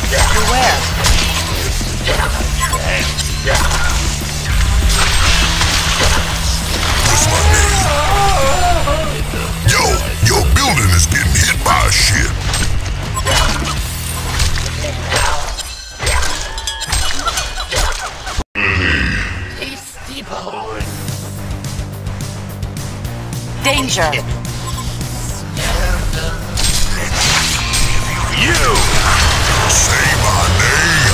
Beware. What's my name? Yo, your building is getting hit by a ship. Tasty bone. Danger. You! Say my name!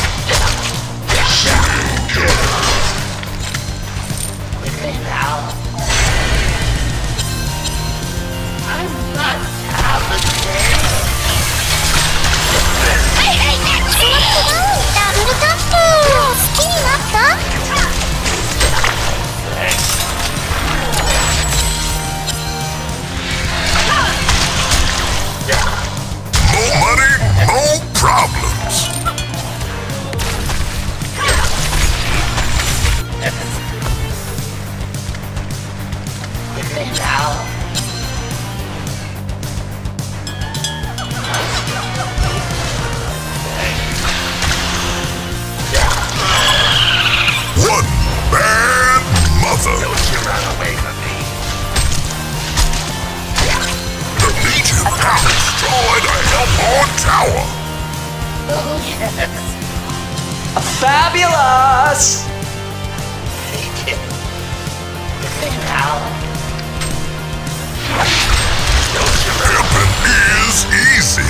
I must have a day. ダブルタップ好きになった？ More money, more problems. One bad mother. Don't you run away from me. The Legion has destroyed a Hellborn tower. Oh, yes. Fabulous! Take it. Now. Pimping is easy.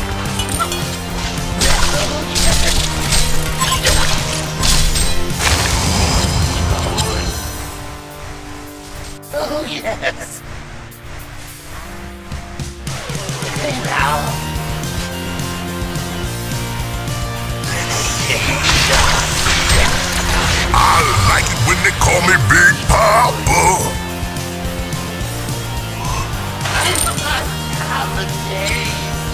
Oh, yes. Now. I like it when they call me Big Papa. I must have a day.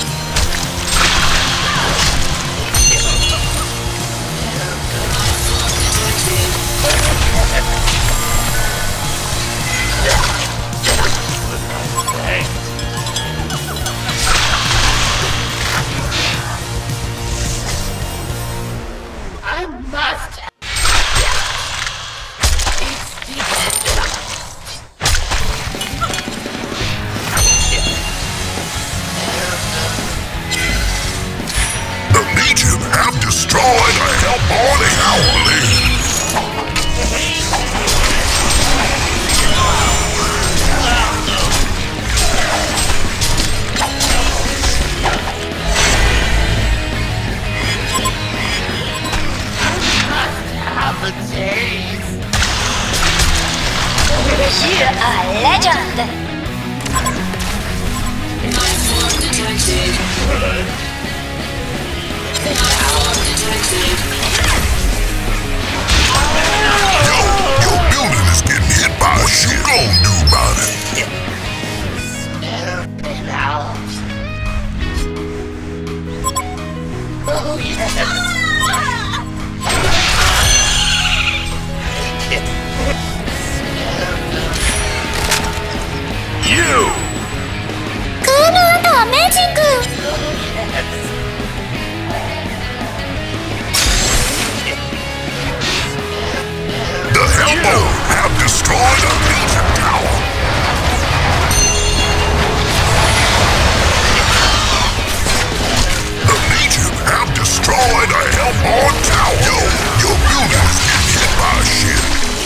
I must. The Legion have destroyed a Hellborn howling. Have a taste. You are a legend. Yo, your building is getting hit by a ship. What you gonna do about it? Now. Oh, yes. You! この後はメジック。 The Hellborn have destroyed a Legion tower. The Legion have destroyed a Hellborn tower. Yo, your building is getting hit by a ship.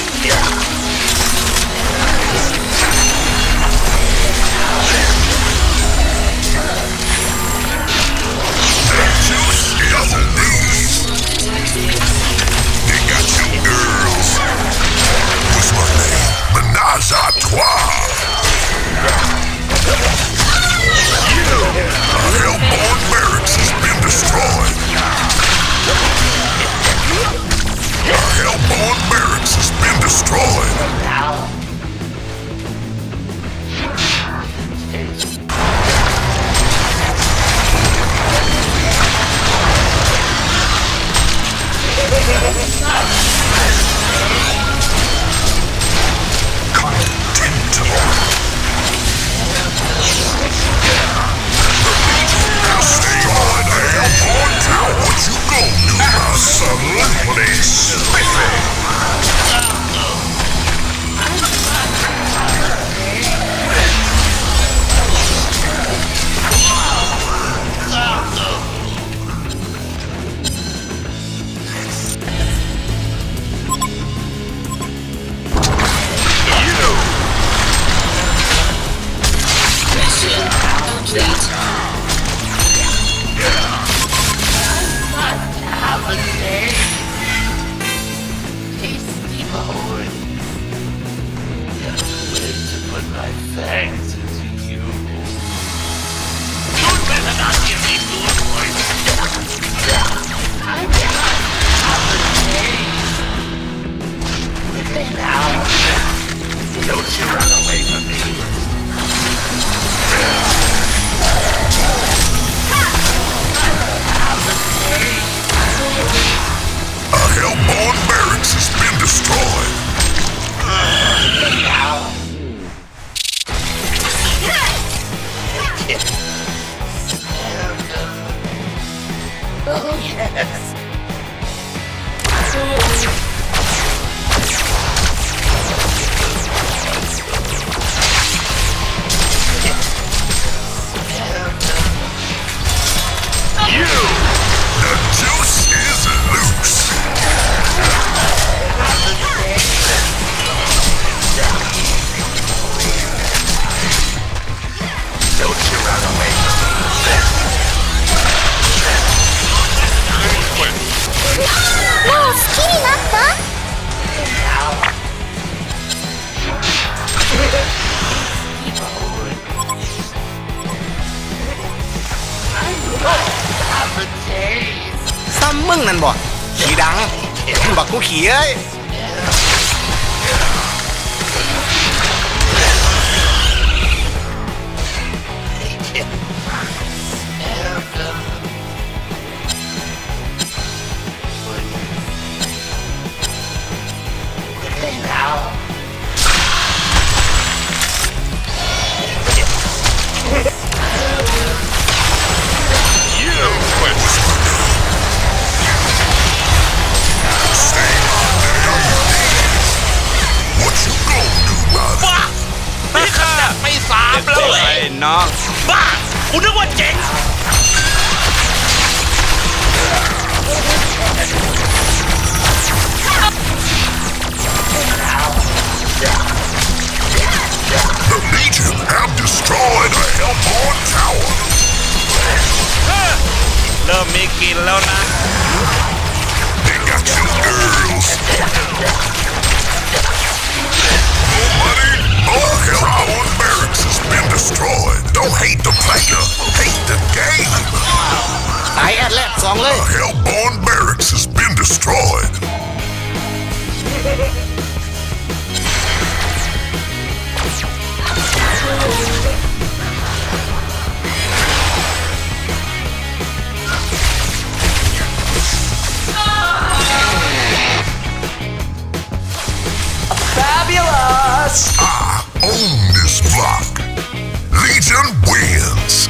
They're too skillful, these. They got you girls. What's my name? Menage a trois. A Hellborn barracks has been destroyed. A Hellborn barracks has been destroyed. Now. Stay on a Hellborn tower. Yes. The juice is loose. Don't you run away from me. もう好きになった？ Have a taste. ซ้ำมึงนั่นบ่ขี้ดังบักกูขี้เอ้ย Now. What you gonna do about it? บ้านี่ขนาดไป3แล้วเว้ไอ้ยน้องบ้ากูนึกว่าเจ๋ง The Legion have destroyed a Hellborn tower. เริ่มมีกลิ่นแล้วนะ They got you girls. No money, no Hellborn barracks has been destroyed. Don't hate the player, hate the game. ตายแอดแรก2เลย A Hellborn barracks has been destroyed. Fabulous! I own this block. Legion wins.